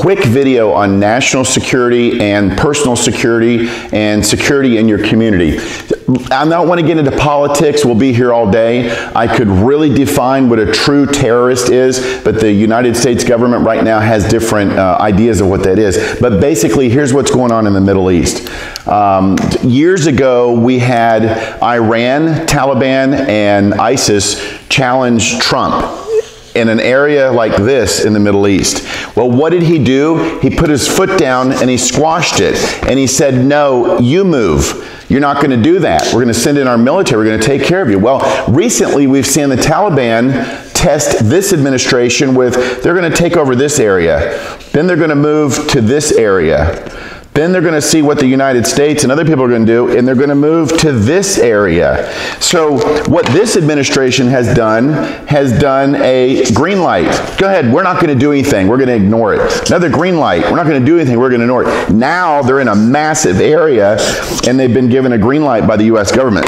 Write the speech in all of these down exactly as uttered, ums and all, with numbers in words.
quick video on national security and personal security and security in your community. I don't want to get into politics. We'll be here all day. I could really define what a true terrorist is, but the United States government right now has different uh, ideas of what that is. But basically, here's what's going on in the Middle East. Um, years ago, we had Iran, Taliban, and ISIS challenge Trump in an area like this in the Middle East. Well, what did he do? He put his foot down and he squashed it. And he said, no, you move. You're not going to do that. We're going to send in our military. We're going to take care of you. Well, recently we've seen the Taliban test this administration with, they're going to take over this area. Then they're going to move to this area. Then they're going to see what the United States and other people are going to do, and they're going to move to this area. So what this administration has done, has done a green light. Go ahead, we're not going to do anything. We're going to ignore it. Another green light. We're not going to do anything. We're going to ignore it. Now they're in a massive area, and they've been given a green light by the U S government.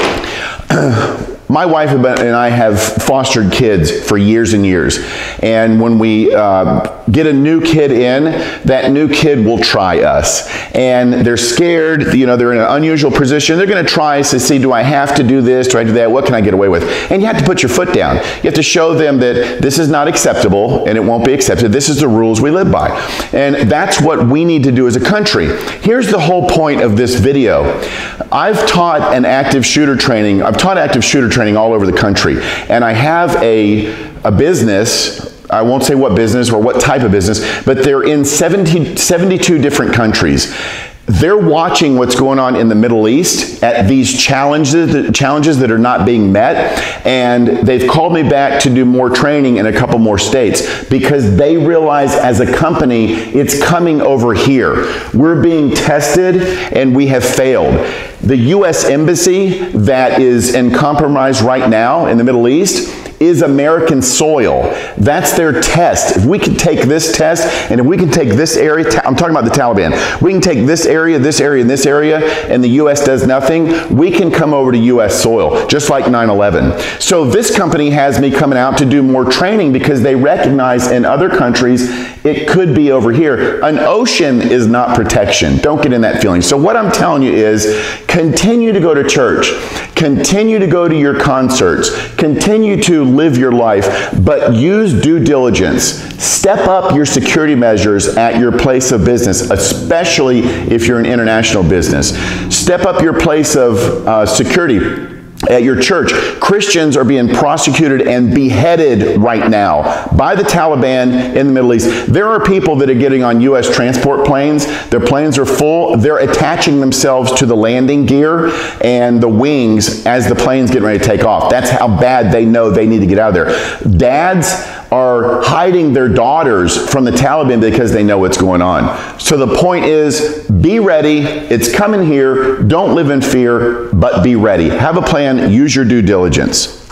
My wife and I have fostered kids for years and years. And when we uh, get a new kid in, that new kid will try us. And they're scared, you know, they're in an unusual position. They're going to try us to see, do I have to do this? Do I do that? What can I get away with? And you have to put your foot down. You have to show them that this is not acceptable and it won't be accepted. This is the rules we live by. And that's what we need to do as a country. Here's the whole point of this video. I've taught an active shooter training. I've taught active shooter training all over the country. And I have a, a business, I won't say what business or what type of business, but they're in seventy, seventy-two different countries. They're watching what's going on in the Middle East at these challenges, challenges that are not being met, and they've called me back to do more training in a couple more states because they realize as a company it's coming over here. We're being tested and we have failed. The U S Embassy that is in compromise right now in the Middle East is American soil. That's their test. If we can take this test, and if we can take this area, I'm talking about the Taliban, we can take this area, this area, and this area, and the U S does nothing, we can come over to U S soil, just like nine eleven. So this company has me coming out to do more training because they recognize in other countries it could be over here. An ocean is not protection. Don't get in that feeling. So what I'm telling you is continue to go to church. Continue to go to your concerts. Continue to live your life, but use due diligence. Step up your security measures at your place of business, especially if you're an international business. Step up your place of uh, security at your church. Christians are being prosecuted and beheaded right now by the Taliban in the Middle East. There are people that are getting on U S transport planes. Their planes are full. They're attaching themselves to the landing gear and the wings as the plane's getting ready to take off. That's how bad they know they need to get out of there. Dads are hiding their daughters from the Taliban because they know what's going on. So the point is, be ready. It's coming here. Don't live in fear, but be ready. Have a plan. Use your due diligence.